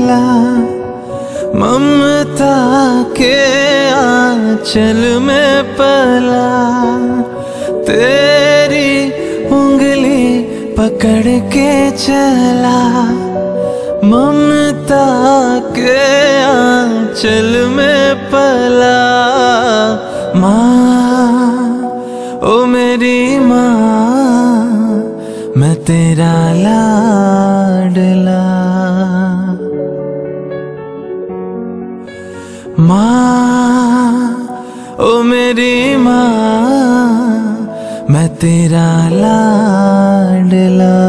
चला, ममता के आंचल में पला, तेरी उंगली पकड़ के चला, ममता के आंचल में पला। माँ ओ मेरी माँ, मैं तेरा लाडला। माँ ओ मेरी माँ, मैं तेरा लाडला।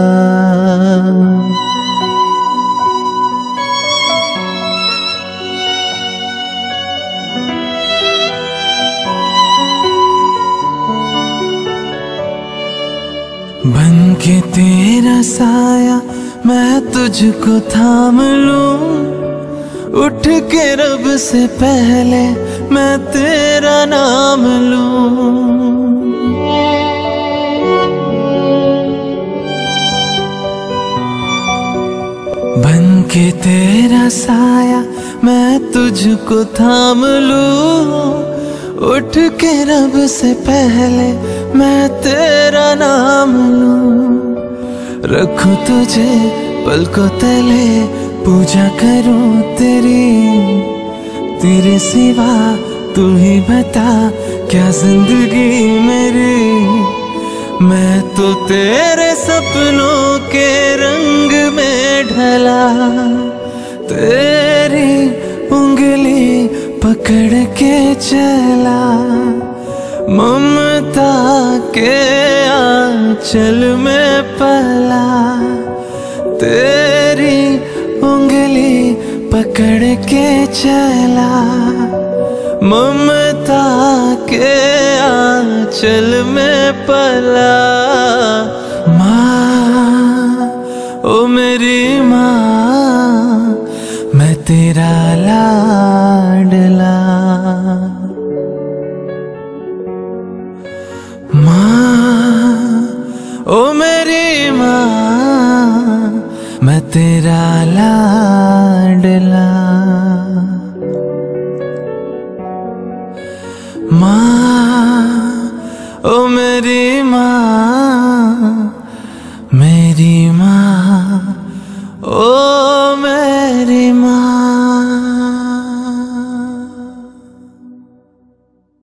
बन के तेरा साया मैं तुझको थाम लूं, उठ के रब से पहले मैं तेरा नाम लूं। बन के तेरा साया मैं तुझको थाम लूं, उठ के रब से पहले मैं तेरा नाम लूं। रखूं तुझे पलकों तले, पूजा करूं तेरी, तेरे सिवा तू ही बता क्या जिंदगी मेरी। मैं तो तेरे सपनों के रंग में ढला, तेरी उंगली पकड़ के चला, ममता के आंचल में पला, तेरी उंगली पकड़ के चला, ममता के आंचल में पला। माँ ओ मेरी माँ, मैं तेरा लाडला। माँ ओ मेरी माँ, मैं तेरा लाडला। माँ ओ मेरी माँ,